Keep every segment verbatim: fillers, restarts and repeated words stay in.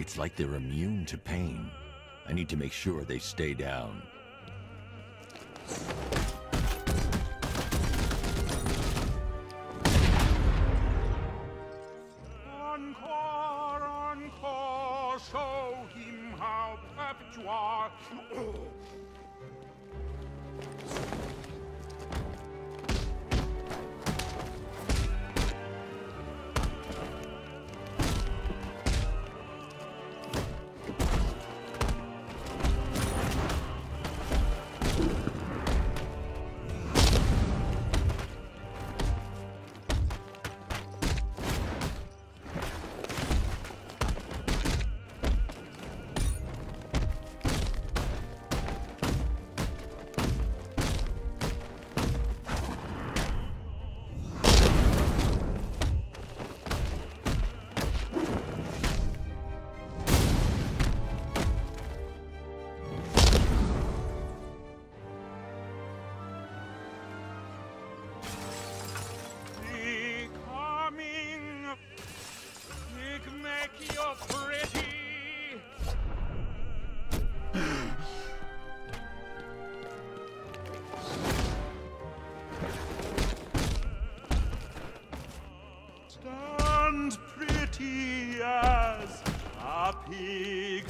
It's like they're immune to pain. I need to make sure they stay down. Encore, encore, show him how perfect you are. You're pretty. Stand pretty as a pig.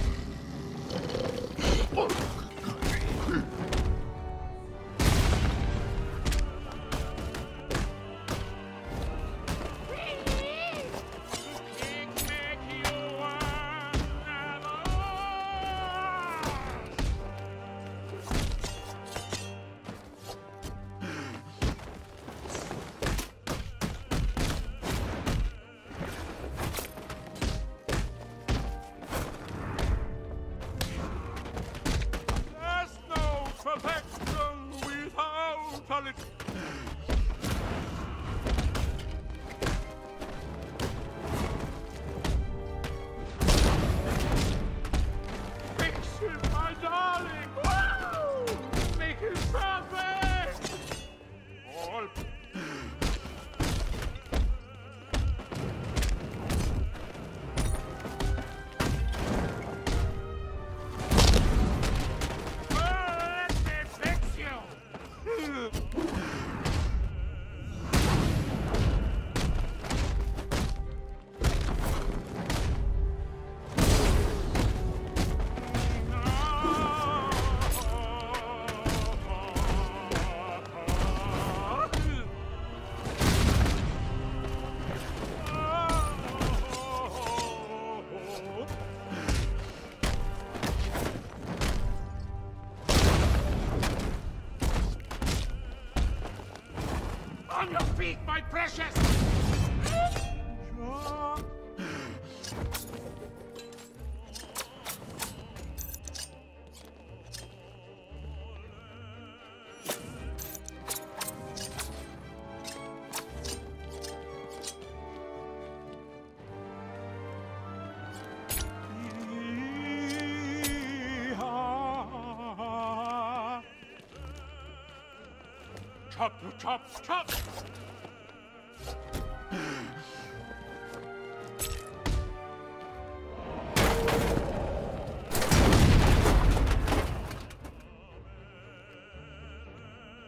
Perfection without a little. Fix it, my darling. Woo! Make it perfect. All. On your feet, my precious! Chop, chop, chop!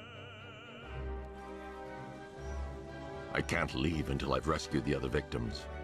I can't leave until I've rescued the other victims.